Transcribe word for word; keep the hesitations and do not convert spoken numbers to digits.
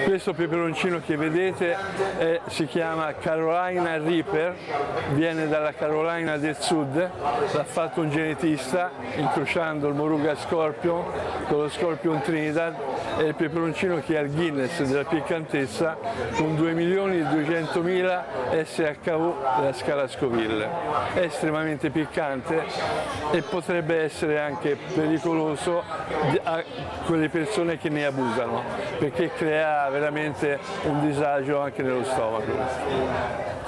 Questo peperoncino che vedete è, si chiama Carolina Reaper, viene dalla Carolina del Sud, l'ha fatto un genetista incrociando il Moruga Scorpion con lo Scorpion Trinidad. È il peperoncino che ha il Guinness della piccantezza con due milioni e duecentomila S H U della scala Scoville. È estremamente piccante e potrebbe essere anche pericoloso a quelle persone che ne abusano, perché crea veramente un disagio anche nello stomaco.